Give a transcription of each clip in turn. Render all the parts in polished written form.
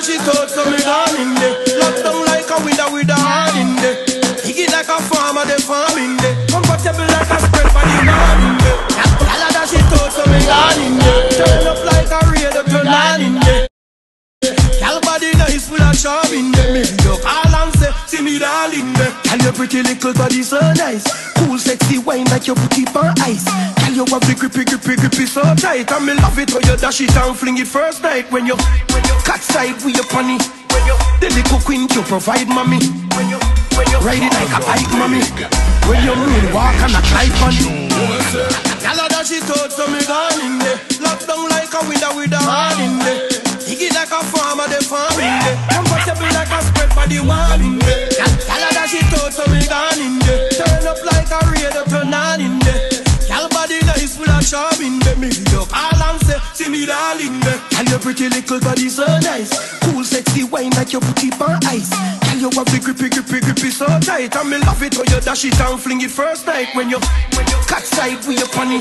dash it out, so me gone in there. Locked down like a window with a hand in there. Higgy like a farmer, they farming there. Comfortable like a spread for the man in there. Gyal a dash it out, so me gone in there. Turn up like a radio, turn on in there. Gyal body nice, full of charm in there. Me video call and say, see me darling there. Gyal your pretty little body so nice. Cool sexy wine like you put it on ice. Gyal you have the grippy so tight. And me love it when you dash it and fling it first night. When you cat side with your pony. The little queen you provide mommy. Ride it like a bike mommy. When you moonwalk and a climb on you. Gyal a dash it out so me gone in there. Locked down like a window with a hand in there. Higgy like a farmer, they farming there. Comfortable like a spread for the wall in there. Gyal a dash it out so me gone in there. Turn up like a radio, turn on in there. Gyal body nice, full of charm in there. Me video call and say, see me darling there. Gyal your pretty little body so nice. Cool sexy wine like you put it on ice. Gyal you have the grippy so tight. And me love it when you dash it and fling it first night. When you cat side with your pony.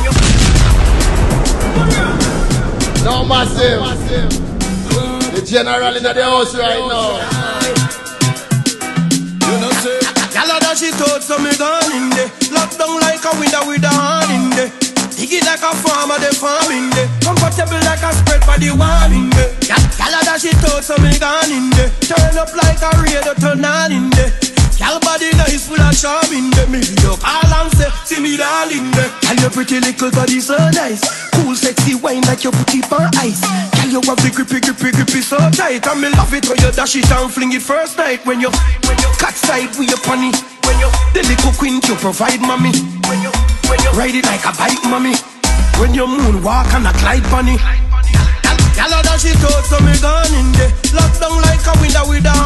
No massive. The general in the house right now. You know say, gyal a dash it out so me gone in there. Locked down like a window with a hand in there. Higgy like a farmer, they farming there. Comfortable like a spread for the wall in there. Gyal a dash it out so me gone in there. Turn up like a radio, turn on in there. Gyal body nice, full of charm in there. Me video call and say, see me darling there. Gyal your pretty little body so nice. Cool sexy wine like you put it on ice. Gyal you have the grippy so tight. And me love it when you dash it and fling it first night. When you cat side with your pony. The little queen you provide mommy. Ride it like a bike mommy. When you moonwalk and a glide bunny. Gyal a dash it out so me gone in there. Locked down like a window with a